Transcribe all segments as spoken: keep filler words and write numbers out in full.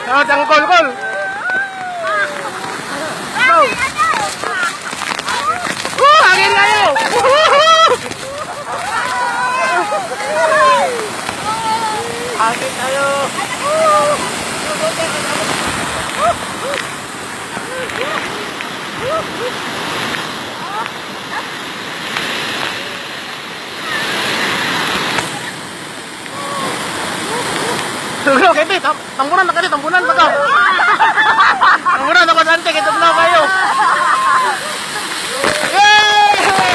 Oh, tangkol, kol. Go. Uh, hangin kayo. Hangin kayo. Tulo, kete, tambunan na kete, tambunan na ka. Tambunan na pasante, kete na kayo. Yay!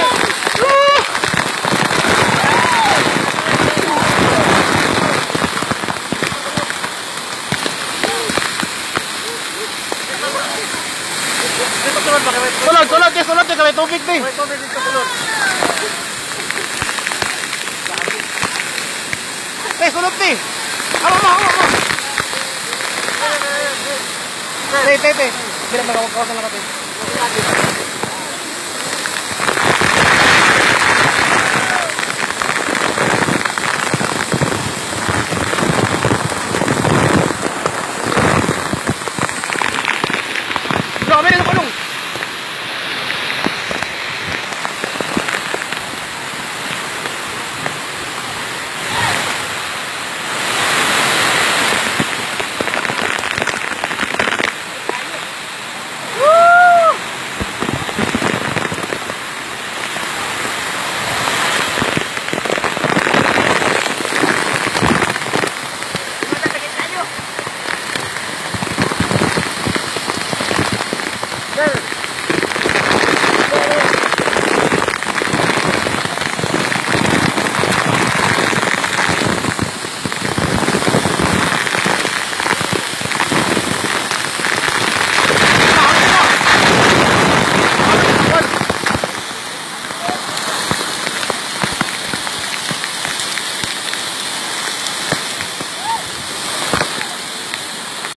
Sulod, sulod, sulod, sulod, kami tubig din. Tubig dito, sulod. Eh, sulod din. Halo, halo, halo. Teh, teh, teh. Biar mereka kawasan lang natin.